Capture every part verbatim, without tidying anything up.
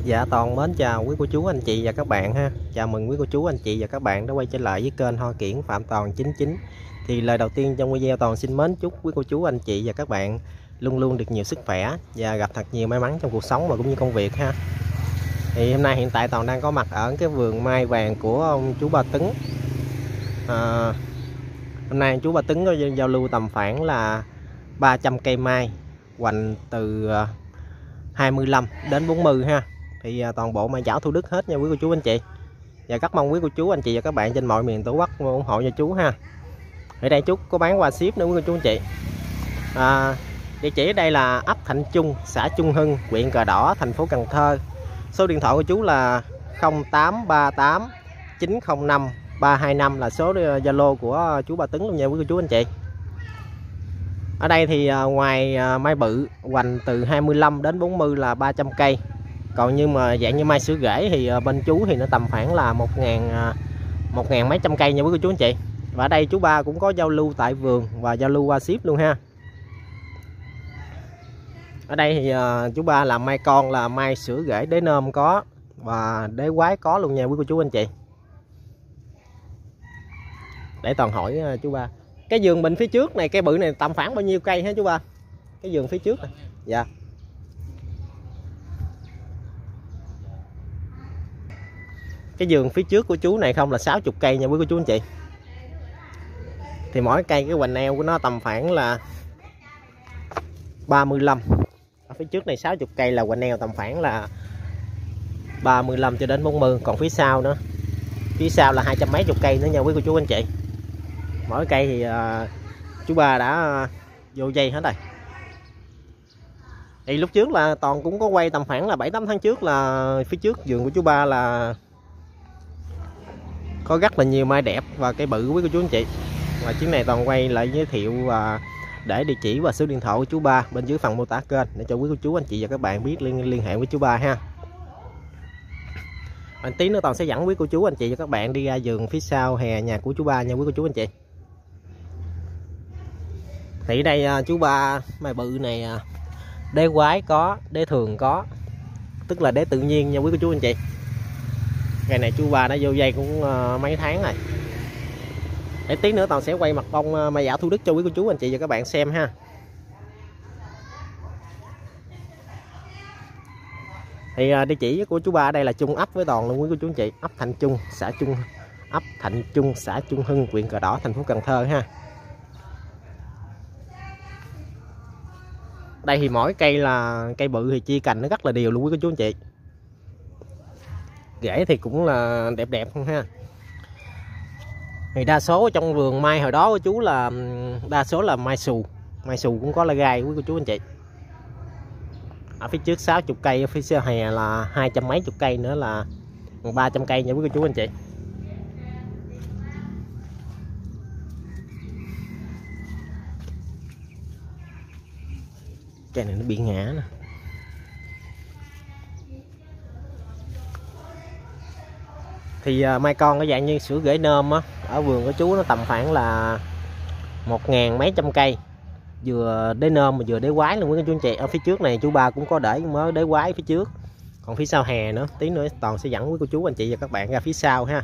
Dạ Toàn mến chào quý cô chú anh chị và các bạn ha. Chào mừng quý cô chú anh chị và các bạn đã quay trở lại với kênh Hoa Kiển Phạm Toàn chín chín. Thì lời đầu tiên trong video Toàn xin mến chúc quý cô chú anh chị và các bạn luôn luôn được nhiều sức khỏe và gặp thật nhiều may mắn trong cuộc sống và cũng như công việc ha. Thì hôm nay hiện tại Toàn đang có mặt ở cái vườn mai vàng của ông chú Ba Tấn. À, hôm nay chú Ba Tấn có giao lưu tầm khoảng là ba trăm cây mai hoành từ hai mươi lăm đến bốn mươi ha. Thì toàn bộ mai giảo Thủ Đức hết nha quý cô chú anh chị. Và rất mong quý cô chú anh chị và các bạn trên mọi miền Tổ quốc ủng hộ cho chú ha. Ở đây chú có bán quà ship nữa quý cô chú anh chị. À, địa chỉ ở đây là ấp Thạnh Trung, xã Trung Hưng, huyện Cờ Đỏ, thành phố Cần Thơ. Số điện thoại của chú là không tám ba tám chín không năm ba hai năm là số Zalo của chú Ba Tấn luôn nha quý cô chú anh chị. Ở đây thì ngoài mai bự hoành từ hai mươi lăm đến bốn mươi là ba trăm cây. Còn như mà dạng như mai sữa rễ thì bên chú thì nó tầm khoảng là một ngàn một ngàn mấy trăm cây nha quý cô chú anh chị. Và ở đây chú Ba cũng có giao lưu tại vườn và giao lưu qua ship luôn ha. Ở đây thì chú Ba làm mai con là mai sữa rễ đế nôm có và đế quái có luôn nha quý cô chú anh chị. Để Toàn hỏi chú Ba, cái vườn mình phía trước này, cây bự này tầm khoảng bao nhiêu cây hả chú Ba? Cái vườn phía trước này. Dạ. Cái vườn phía trước của chú này không là sáu mươi cây nha quý cô chú anh chị. Thì mỗi cây cái hoành eo của nó tầm khoảng là ba mươi lăm. Ở phía trước này sáu mươi cây là hoành eo tầm khoảng là ba mươi lăm cho đến bốn mươi. Còn phía sau nữa, phía sau là hai trăm mấy chục cây nữa nha quý cô chú anh chị. Mỗi cây thì uh, chú Ba đã uh, vô dây hết rồi. Thì lúc trước là Toàn cũng có quay tầm khoảng là bảy tám tháng trước là phía trước vườn của chú Ba là có rất là nhiều mai đẹp và cây bự quý cô chú anh chị. Và chuyến này Toàn quay lại giới thiệu và để địa chỉ và số điện thoại của chú Ba bên dưới phần mô tả kênh để cho quý cô chú anh chị và các bạn biết liên liên hệ với chú Ba ha. Anh tí nữa Toàn sẽ dẫn quý cô chú anh chị và các bạn đi ra vườn phía sau hè nhà của chú Ba nha quý cô chú anh chị. Thì ở đây chú Ba mai bự này đế quái có, đế thường có, tức là đế tự nhiên nha quý cô chú anh chị. Ngày này chú Ba đã vô dây cũng uh, mấy tháng rồi. Để tí nữa Toàn sẽ quay mặt bông uh, mai giảo Thủ Đức cho quý cô chú anh chị và các bạn xem ha. Thì uh, địa chỉ của chú Ba ở đây là chung ấp với Toàn luôn quý cô chú anh chị, ấp Thạnh Trung, xã Trung ấp Thạnh Trung, xã Trung Hưng, huyện Cờ Đỏ, thành phố Cần Thơ ha. Đây thì mỗi cây là cây bự thì chia cành nó rất là đều luôn quý cô chú anh chị. Rễ thì cũng là đẹp đẹp không ha. Thì đa số trong vườn mai hồi đó của chú là đa số là mai xù, mai xù cũng có lá gai quý cô chú anh chị. Ở phía trước sáu mươi cây, ở phía sau hè là hai trăm mấy chục cây nữa là ba trăm cây nha quý cô chú anh chị. Cây này nó bị ngã nè. Thì uh, mai con cái dạng như sữa rễ nôm á, ở vườn của chú nó tầm khoảng là một ngàn mấy trăm cây, vừa đế nôm mà vừa đế quái luôn quý chú anh chị. Ở phía trước này chú Ba cũng có để mới đế quái phía trước. Còn phía sau hè nữa, tí nữa Toàn sẽ dẫn quý cô chú anh chị và các bạn ra phía sau ha.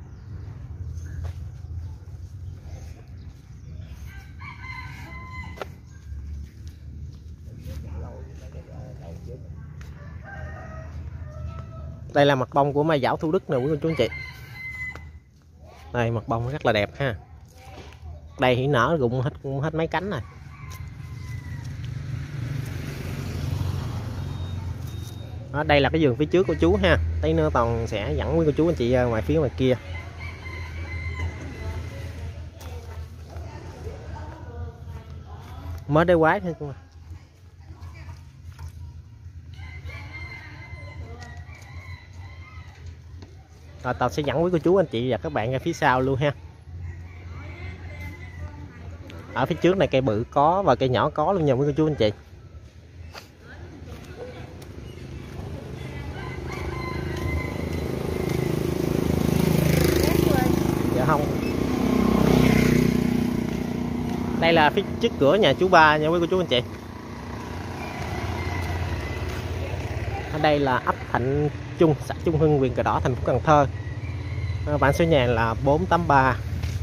Đây là mặt bông của mai giảo Thủ Đức nè quý cô chú anh chị. Đây mặt bông rất là đẹp ha. Đây thì nở rụng hết hết mấy cánh rồi. Đó, đây là cái vườn phía trước của chú ha. Tí nữa Toàn sẽ dẫn quý cô chú anh chị ra ngoài phía ngoài kia. Mới đế quái thôi. Rồi Toàn sẽ dẫn quý cô chú anh chị và các bạn ra phía sau luôn ha. Ở phía trước này cây bự có và cây nhỏ có luôn nha quý cô chú anh chị. Dạ không. Đây là phía trước cửa nhà chú Ba nha quý cô chú anh chị. Ở đây là ấp Thạnh Trung, xã Trung Hưng, huyện Cờ Đỏ, thành phố Cần Thơ. À, bản số nhà là bốn tám ba.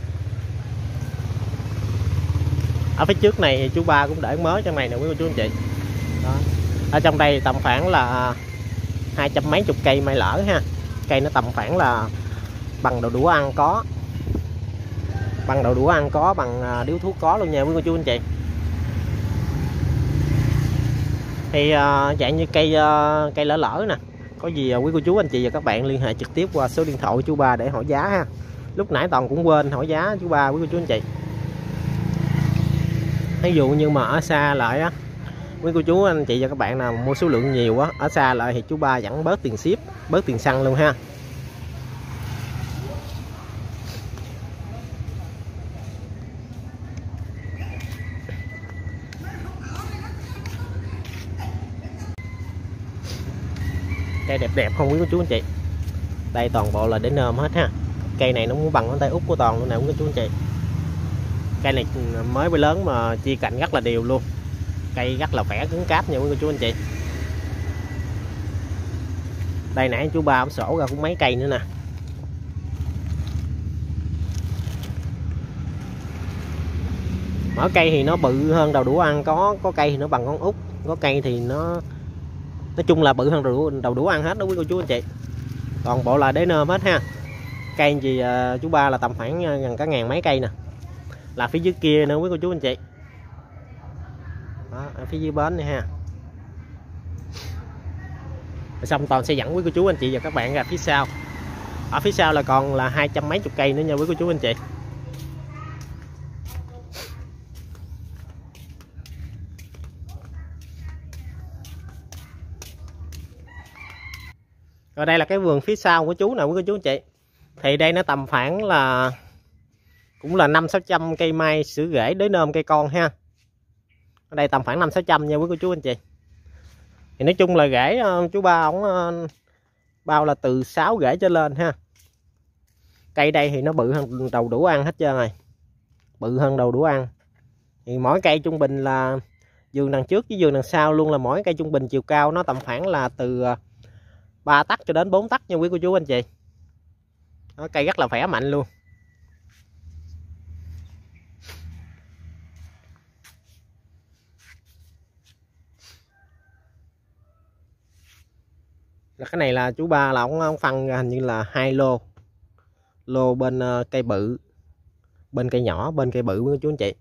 Ở phía trước này chú Ba cũng để mới trong này nè quý cô chú anh chị. Đó. Ở trong đây tầm khoảng là hai trăm mấy chục cây mai lỡ ha. Cây nó tầm khoảng là bằng đậu đũa ăn có, bằng đậu đũa ăn có, bằng điếu thuốc có luôn nha quý cô chú anh chị. Thì uh, dạng như cây uh, cây lỡ lỡ nè, có gì uh, quý cô chú anh chị và các bạn liên hệ trực tiếp qua số điện thoại của chú Ba để hỏi giá ha. Lúc nãy Toàn cũng quên hỏi giá chú Ba quý cô chú anh chị. Ví dụ như mà ở xa lại á, quý cô chú anh chị và các bạn nào mua số lượng nhiều á, ở xa lại thì chú Ba vẫn bớt tiền ship, bớt tiền xăng luôn ha. Cây đẹp đẹp không quý cô chú anh chị. Đây toàn bộ là để nôm hết ha. Cây này nó muốn bằng ngón tay út của Toàn luôn nè quý cô chú anh chị. Cây này mới với lớn mà chia cạnh rất là đều luôn. Cây rất là khỏe cứng cáp nha quý cô chú anh chị. Đây nãy chú Ba ông sổ ra cũng mấy cây nữa nè. Mỗi cây thì nó bự hơn đầu đũa ăn có, có cây thì nó bằng con út, có cây thì nó nói chung là bự hơn đầu đũa, đầu đũa ăn hết đó quý cô chú anh chị. Toàn bộ là đế nơm hết ha. Cây gì uh, chú Ba là tầm khoảng gần cả ngàn mấy cây nè. Là phía dưới kia nữa quý cô chú anh chị. Đó, ở phía dưới bến này ha. Rồi xong Toàn sẽ dẫn quý cô chú anh chị và các bạn ra phía sau. Ở phía sau là còn là hai trăm mấy chục cây nữa nha quý cô chú anh chị. Rồi đây là cái vườn phía sau của chú nè quý cô chú anh chị. Thì đây nó tầm khoảng là cũng là năm sáu trăm cây mai sữa rễ đới nôm cây con ha. Ở đây tầm khoảng năm sáu trăm nha quý cô chú anh chị. Thì nói chung là rễ chú Ba ổng bao là từ sáu rễ trở lên ha. Cây đây thì nó bự hơn đầu đũa ăn hết trơn rồi. Bự hơn đầu đũa ăn. Thì mỗi cây trung bình là vườn đằng trước với vườn đằng sau luôn là mỗi cây trung bình chiều cao nó tầm khoảng là từ ba tấc cho đến bốn tấc nha quý cô chú anh chị. Đó, cây rất là khỏe mạnh luôn. Là cái này là chú Ba là ông, ông phân ra hình như là hai lô. Lô bên uh, cây bự, bên cây nhỏ, bên cây bự quý cô chú anh chị.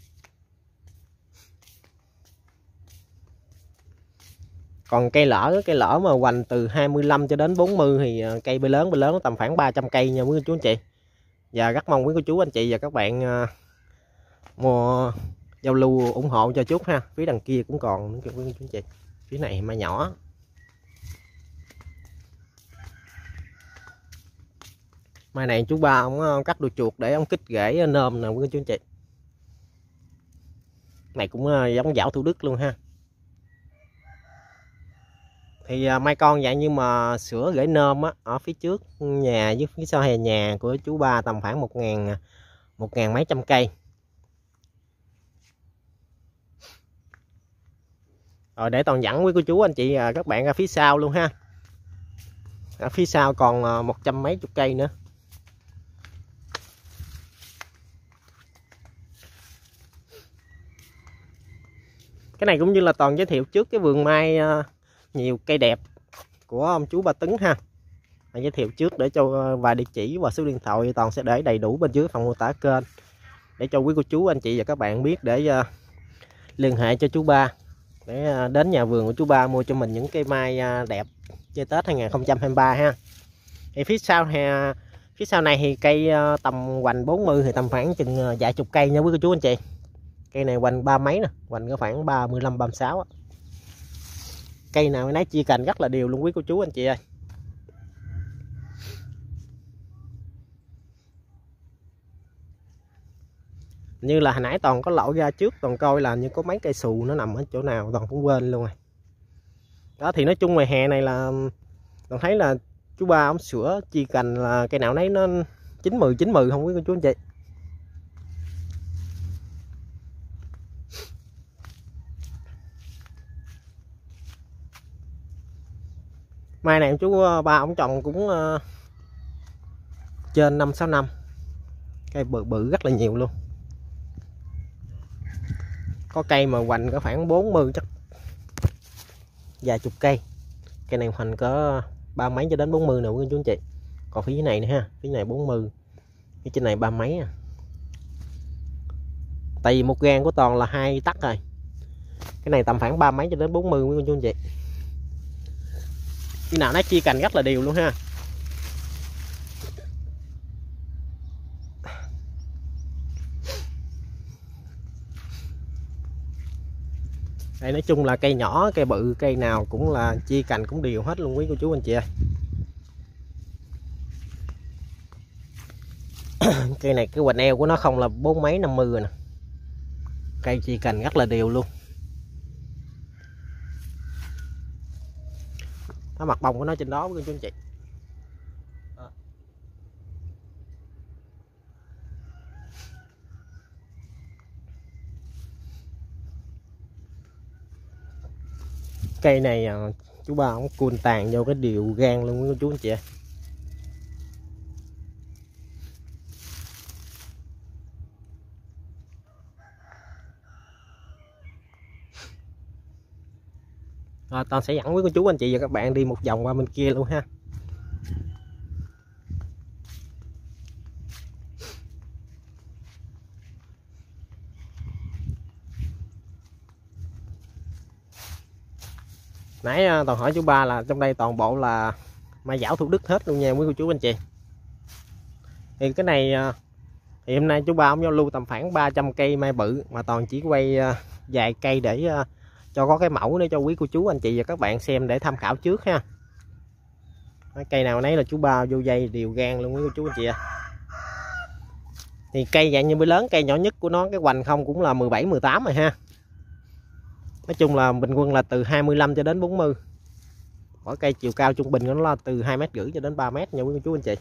Còn cây lỡ, cây lỡ mà hoành từ hai mươi lăm cho đến bốn mươi thì cây bê lớn, bê lớn tầm khoảng ba trăm cây nha quý cô chú anh chị. Và rất mong quý cô chú anh chị và các bạn uh, mua giao lưu ủng hộ cho chút ha. Phía đằng kia cũng còn quý cô chú anh chị. Phía này mai nhỏ. Mai này chú Ba ông cắt đuôi chuột để ông kích rễ nôm nè quý cô chú anh chị. Này cũng uh, giống dảo Thủ Đức luôn ha. Thì mai con dạng như mà sữa rễ nôm á, ở phía trước nhà với phía sau hè nhà của chú Ba tầm khoảng một ngàn một ngàn mấy trăm cây. Rồi để Toàn dẫn quý cô chú anh chị các bạn ra phía sau luôn ha. Ở phía sau còn một trăm mấy chục cây nữa. Cái này cũng như là Toàn giới thiệu trước cái vườn mai nhiều cây đẹp của ông chú Ba Tấn ha. Mình giới thiệu trước để cho vài địa chỉ và số điện thoại Toàn sẽ để đầy đủ bên dưới phần mô tả kênh để cho quý cô chú anh chị và các bạn biết để uh, liên hệ cho chú Ba để uh, đến nhà vườn của chú Ba mua cho mình những cây mai uh, đẹp chơi Tết hai nghìn không trăm hai mươi ba ha. Thì phía sau hè phía sau này thì cây uh, tầm hoành bốn mươi thì tầm khoảng chừng uh, vài chục cây nha quý cô chú anh chị. Cây này hoành ba mấy nè, hoành có khoảng ba mươi lăm ba mươi sáu á. Cây nào nấy chia cành rất là đều luôn quý cô chú anh chị ơi. Như là hồi nãy Toàn có lội ra trước Toàn coi là như có mấy cây xù nó nằm ở chỗ nào Toàn cũng quên luôn rồi. Đó thì nói chung ngoài hè này là Toàn thấy là chú Ba ông sửa chia cành là cây nào nấy nó chín mười chín mười không quý cô chú anh chị. Mai này chú ba ông trồng cũng uh, trên năm sáu năm, cây bự bự rất là nhiều luôn. Có cây mà hoành có khoảng bốn mươi chắc, vài chục cây. Cây này hoành có ba mấy cho đến bốn mươi nè quý chú anh chị. Còn phía dưới này nữa ha, phía này bốn mươi, phía trên này ba mấy à. Tại vì một gan của Toàn là hai tắc rồi, cái này tầm khoảng ba mấy cho đến bốn mươi quý chú anh chị. Khi nào nó chia cành rất là đều luôn ha. Đây nói chung là cây nhỏ, cây bự, cây nào cũng là chia cành cũng đều hết luôn quý cô chú anh chị ơi. Cây này cái hoành eo của nó không là bốn mấy năm mươi rồi nè. Cây chia cành rất là đều luôn. Nó mặt bông của nó trên đó quý cô chú anh chị. Cây này chú ba ông cuôn tàn vô cái điều gan luôn quý chú anh chị ơi. Rồi, Toàn sẽ dẫn quý cô chú anh chị và các bạn đi một vòng qua bên kia luôn ha. Nãy Toàn hỏi chú ba là trong đây toàn bộ là mai giảo Thủ Đức hết luôn nha quý cô chú anh chị. Thì cái này thì hôm nay chú ba ông giao lưu tầm khoảng ba trăm cây mai bự, mà Toàn chỉ quay vài cây để cho có cái mẫu để cho quý cô chú anh chị và các bạn xem để tham khảo trước ha. Cây nào nấy là chú ba vô dây đều gan luôn quý cô chú anh chị ạ. Thì cây dạng như bữa lớn, cây nhỏ nhất của nó cái hoành không cũng là mười bảy mười tám rồi ha. Nói chung là bình quân là từ hai mươi lăm cho đến bốn mươi. Mỗi cây chiều cao trung bình của nó là từ hai mét rưỡi cho đến ba mét nha quý cô chú anh chị.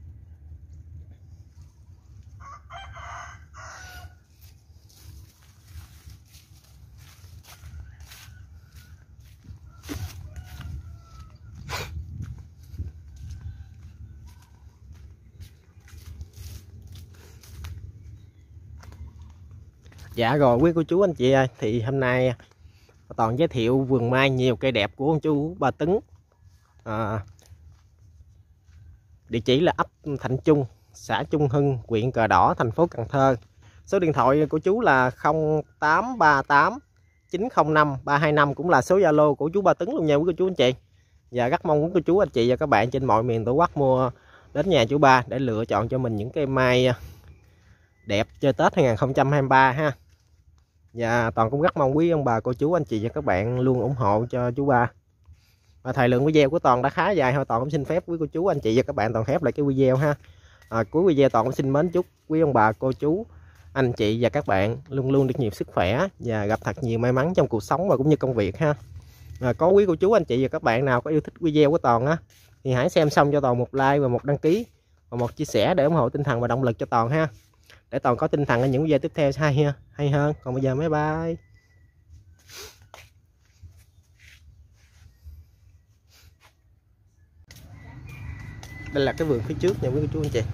Dạ rồi quý cô chú anh chị ơi, thì hôm nay Toàn giới thiệu vườn mai nhiều cây đẹp của ông chú Ba Tấn. À, địa chỉ là ấp Thạnh Trung, xã Trung Hưng, huyện Cờ Đỏ, thành phố Cần Thơ. Số điện thoại của chú là không tám ba tám chín không năm ba hai năm, cũng là số Zalo của chú Ba Tấn luôn nha quý cô chú anh chị. Và rất mong quý cô chú anh chị và các bạn trên mọi miền Tổ quốc mua đến nhà chú Ba để lựa chọn cho mình những cây mai đẹp chơi Tết hai nghìn không trăm hai mươi ba ha. Và Toàn cũng rất mong quý ông bà cô chú anh chị và các bạn luôn ủng hộ cho chú Ba. Và thời lượng video của Toàn đã khá dài thôi, Toàn cũng xin phép quý cô chú anh chị và các bạn Toàn khép lại cái video ha. À, cuối video Toàn cũng xin mến chúc quý ông bà cô chú anh chị và các bạn luôn luôn được nhiều sức khỏe và gặp thật nhiều may mắn trong cuộc sống và cũng như công việc ha. À, có quý cô chú anh chị và các bạn nào có yêu thích video của Toàn á thì hãy xem xong cho Toàn một like và một đăng ký và một chia sẻ để ủng hộ tinh thần và động lực cho Toàn ha, để Toàn có tinh thần ở những video tiếp theo hay ha, hay hơn. Còn bây giờ bye bye. Đây là cái vườn phía trước nha quý cô chú anh chị.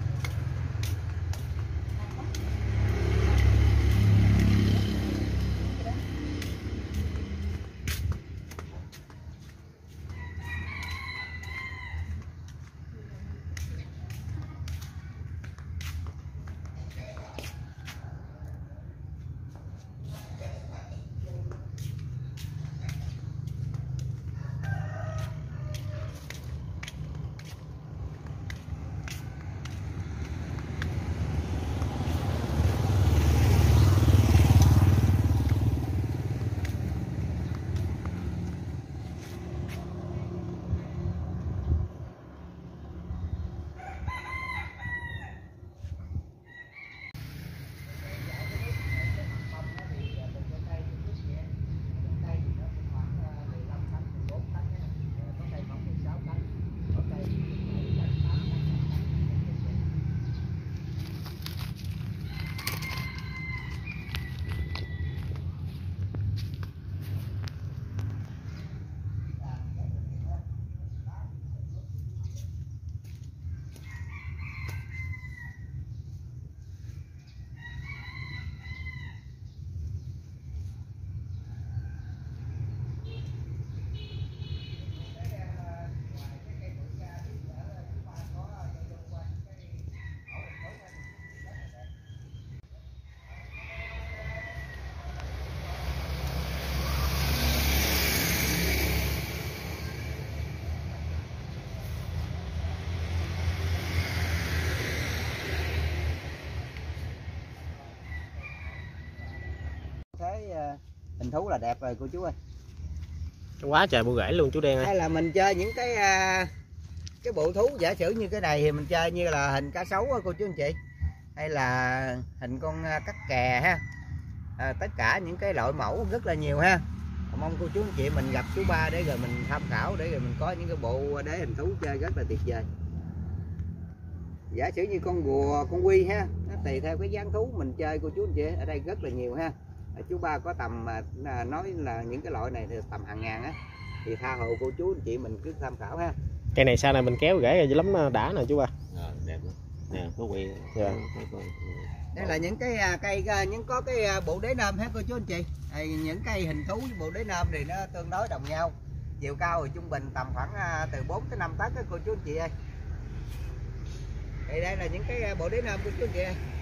hình thú là đẹp rồi cô chú ơi. Quá trời bộ rễ luôn chú Đen ơi. Hay là mình chơi những cái cái bộ thú giả sử như cái này thì mình chơi như là hình cá sấu cô chú anh chị, hay là hình con cắt kè ha, à, tất cả những cái loại mẫu rất là nhiều ha. Mong cô chú anh chị mình gặp chú Ba để rồi mình tham khảo, để rồi mình có những cái bộ đế hình thú chơi rất là tuyệt vời. Giả sử như con rùa, con quy ha, nó tùy theo cái dáng thú mình chơi cô chú anh chị, ở đây rất là nhiều ha. Chú Ba có tầm à, nói là những cái loại này thì tầm hàng ngàn á, thì tha hồ cô chú anh chị mình cứ tham khảo ha. Cây này sau này mình kéo rễ ra lắm đã nè chú Ba. À, đẹp lắm. Nè, có quỳ. Dạ. Đây là những cái cây, những có cái bộ đế nôm hết cô chú anh chị. Đây, những cây hình thú với bộ đế nôm thì nó tương đối đồng nhau. Chiều cao thì trung bình tầm khoảng từ bốn tới năm tấc đó cô chú anh chị ơi. Đây, đây là những cái bộ đế nôm của chú anh chị ơi.